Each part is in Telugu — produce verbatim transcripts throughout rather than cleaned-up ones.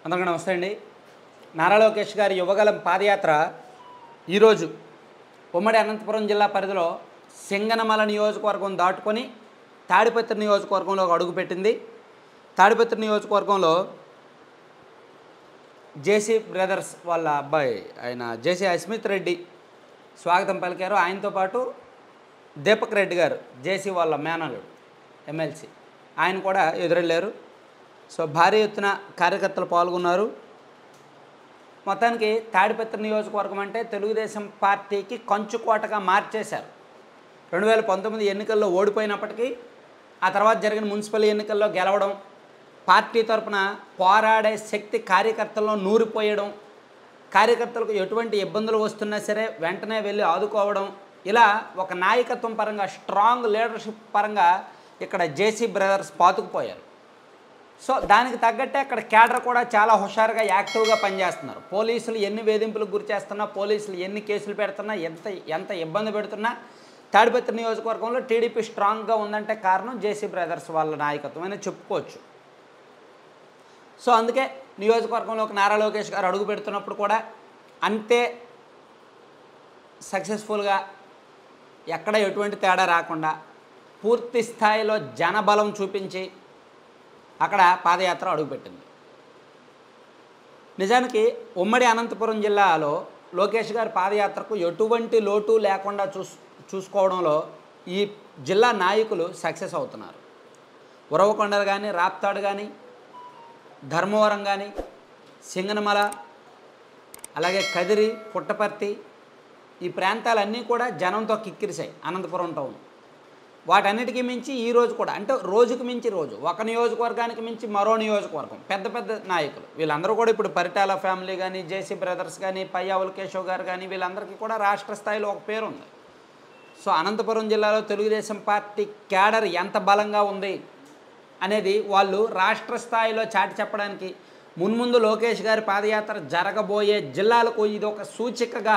అందరికీ నమస్తే అండి. నారా లోకేష్ గారి యువగలం పాదయాత్ర ఈరోజు ఉమ్మడి అనంతపురం జిల్లా పరిధిలో సింగనమల నియోజకవర్గం దాటుకొని తాడిపత్రి నియోజకవర్గంలో అడుగుపెట్టింది. తాడిపత్రి నియోజకవర్గంలో జేసీ బ్రదర్స్ వాళ్ళ అబ్బాయి ఆయన జేసీ అస్మిత్ రెడ్డి స్వాగతం పలికారు. ఆయనతో పాటు దీపక్ రెడ్డి గారు జేసీ వాళ్ళ మేనల్లుడు ఎమ్మెల్సీ ఆయన కూడా ఎదురెళ్ళారు. సో భారీ ఎత్తున కార్యకర్తలు పాల్గొన్నారు. మొత్తానికి తాడిపత్రి నియోజకవర్గం అంటే తెలుగుదేశం పార్టీకి కంచుకోటగా మార్చేశారు. రెండు వేల పంతొమ్మిది ఎన్నికల్లో ఓడిపోయినప్పటికీ ఆ తర్వాత జరిగిన మున్సిపల్ ఎన్నికల్లో గెలవడం, పార్టీ తరఫున పోరాడే శక్తి కార్యకర్తల్లో నూరిపోయడం, కార్యకర్తలకు ఎటువంటి ఇబ్బందులు వస్తున్నా సరే వెంటనే వెళ్ళి ఆదుకోవడం, ఇలా ఒక నాయకత్వం పరంగా స్ట్రాంగ్ లీడర్షిప్ పరంగా ఇక్కడ జేసీ బ్రదర్స్ పాతుకుపోయారు. సో దానికి తగ్గట్టే అక్కడ క్యాడర్ కూడా చాలా హుషారుగా యాక్టివ్గా పనిచేస్తున్నారు. పోలీసులు ఎన్ని వేధింపులకు గురి చేస్తున్నా, పోలీసులు ఎన్ని కేసులు పెడుతున్నా, ఎంత ఎంత ఇబ్బంది పెడుతున్నా తాడిపత్రి నియోజకవర్గంలో టీడీపీ స్ట్రాంగ్గా ఉందంటే కారణం జేసీ బ్రదర్స్ వాళ్ళ నాయకత్వం అని చెప్పుకోవచ్చు. సో అందుకే నియోజకవర్గంలోకి నారా లోకేష్ గారు అడుగు పెడుతున్నప్పుడు కూడా అంతే సక్సెస్ఫుల్గా ఎక్కడ ఎటువంటి తేడా రాకుండా పూర్తి స్థాయిలో జనబలం చూపించి అక్కడ పాదయాత్ర అడుగుపెట్టింది. నిజానికి ఉమ్మడి అనంతపురం జిల్లాలో లోకేష్ గారి పాదయాత్రకు ఎటువంటి లోటు లేకుండా చూస్ చూసుకోవడంలో ఈ జిల్లా నాయకులు సక్సెస్ అవుతున్నారు. ఉరవకొండలు కానీ, రాప్తాడు కానీ, ధర్మవరం కానీ, సింగనమల, అలాగే కదిరి, పుట్టపర్తి ఈ ప్రాంతాలన్నీ కూడా జనంతో కిక్కిరిశాయి. అనంతపురం టౌన్ వాటన్నిటికీ మించి ఈరోజు కూడా అంటే రోజుకు మించి రోజు ఒక నియోజకవర్గానికి మించి మరో నియోజకవర్గం పెద్ద పెద్ద నాయకులు వీళ్ళందరూ కూడా ఇప్పుడు పరిటాల ఫ్యామిలీ కానీ, జేసీ బ్రదర్స్ కానీ, పయ్యావుల కేశవ్ గారు కానీ వీళ్ళందరికీ కూడా రాష్ట్ర స్థాయిలో ఒక పేరు ఉంది. సో అనంతపురం జిల్లాలో తెలుగుదేశం పార్టీ క్యాడర్ ఎంత బలంగా ఉంది అనేది వాళ్ళు రాష్ట్ర స్థాయిలో చాటి చెప్పడానికి మున్ముందు లోకేష్ గారి పాదయాత్ర జరగబోయే జిల్లాలకు ఇది ఒక సూచికగా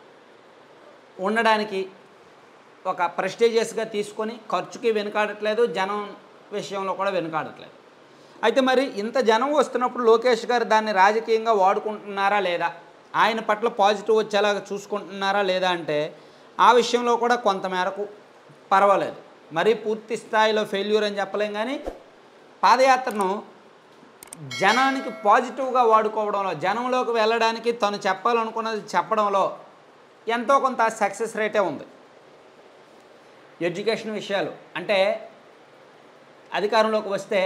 ఉండడానికి ఒక ప్రెస్టీజియస్గా తీసుకొని ఖర్చుకి వెనుకాడట్లేదు, జనం విషయంలో కూడా వెనుకాడట్లేదు. అయితే మరి ఇంత జనం వస్తున్నప్పుడు లోకేష్ గారు దాన్ని రాజకీయంగా వాడుకుంటున్నారా లేదా, ఆయన పట్ల పాజిటివ్ వచ్చేలాగా చూసుకుంటున్నారా లేదా అంటే ఆ విషయంలో కూడా కొంతమేరకు పర్వాలేదు. మరీ పూర్తి స్థాయిలో ఫెయిల్యూర్ అని చెప్పలేం, కానీ పాదయాత్రను జనానికి పాజిటివ్గా వాడుకోవడంలో, జనంలోకి వెళ్ళడానికి తను చెప్పాలనుకున్నది చెప్పడంలో ఎంతో కొంత సక్సెస్ రేటే ఉంది. ఎడ్యుకేషన్ విషయాలు అంటే అధికారంలోకి వస్తే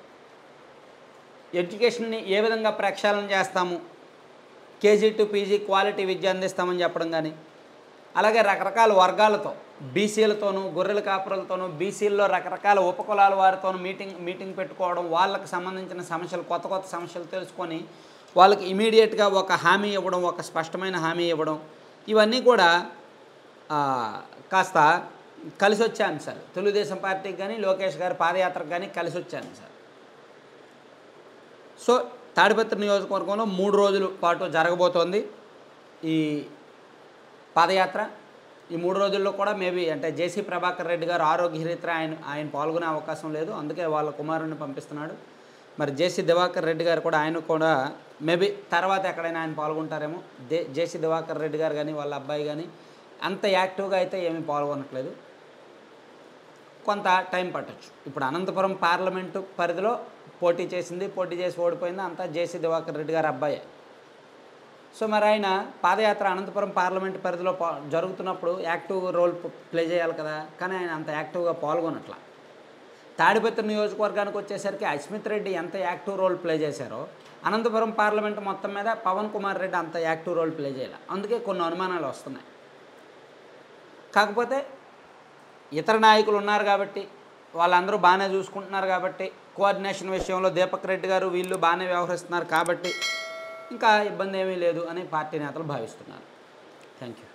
ఎడ్యుకేషన్ని ఏ విధంగా ప్రక్షాళన చేస్తాము, కేజీ టు పీజీ క్వాలిటీ విద్య అందిస్తామని చెప్పడం కానీ, అలాగే రకరకాల వర్గాలతో బీసీలతోనూ, గొర్రెల కాపురలతోనూ, బీసీల్లో రకరకాల ఉపకులాల వారితోనూ మీటింగ్ మీటింగ్ పెట్టుకోవడం, వాళ్ళకి సంబంధించిన సమస్యలు కొత్త కొత్త సమస్యలు తెలుసుకొని వాళ్ళకి ఇమీడియట్గా ఒక హామీ ఇవ్వడం, ఒక స్పష్టమైన హామీ ఇవ్వడం, ఇవన్నీ కూడా కాస్త కలిసి వచ్చే అంశాలు. తెలుగుదేశం పార్టీకి కానీ లోకేష్ గారి పాదయాత్రకు కానీ కలిసి వచ్చే అంశాలు. సో తాడిపత్రి నియోజకవర్గంలో మూడు రోజుల పాటు జరగబోతోంది ఈ పాదయాత్ర. ఈ మూడు రోజుల్లో కూడా మేబీ అంటే జేసీ ప్రభాకర్ రెడ్డి గారు ఆరోగ్యరీత్యా ఆయన ఆయన పాల్గొనే అవకాశం లేదు, అందుకే వాళ్ళ కుమారుడిని పంపిస్తున్నాడు. మరి జేసీ దివాకర్ రెడ్డి గారు కూడా ఆయన కూడా మేబీ తర్వాత ఎక్కడైనా ఆయన పాల్గొంటారేమో. దే జేసీ దివాకర్ రెడ్డి గారు కానీ వాళ్ళ అబ్బాయి కానీ అంత యాక్టివ్గా అయితే ఏమీ పాల్గొనట్లేదు, కొంత టైం పట్టచ్చు. ఇప్పుడు అనంతపురం పార్లమెంటు పరిధిలో పోటీ చేసింది, పోటీ చేసి ఓడిపోయింది అంతా జేసీ దివాకర్ రెడ్డి గారి అబ్బాయే. సో మరి ఆయన పాదయాత్ర అనంతపురం పార్లమెంటు పరిధిలో జరుగుతున్నప్పుడు యాక్టివ్ రోల్ ప్లే చేయాలి కదా, కానీ ఆయన అంత యాక్టివ్గా పాల్గొనట్లా. తాడిపత్రి నియోజకవర్గానికి వచ్చేసరికి అస్మిత్ రెడ్డి ఎంత యాక్టివ్ రోల్ ప్లే చేశారో అనంతపురం పార్లమెంటు మొత్తం మీద పవన్ కుమార్ రెడ్డి అంత యాక్టివ్ రోల్ ప్లే చేయాలి. అందుకే కొన్ని అనుమానాలు వస్తున్నాయి. కాకపోతే ఇతర నాయకులు ఉన్నారు కాబట్టి వాళ్ళందరూ బాగానే చూసుకుంటున్నారు కాబట్టి, కోఆర్డినేషన్ విషయంలో దీపక్ రెడ్డి గారు వీళ్ళు బాగానే వ్యవహరిస్తున్నారు కాబట్టి ఇంకా ఇబ్బంది ఏమీ లేదు అని పార్టీ నేతలు భావిస్తున్నారు. Thank you.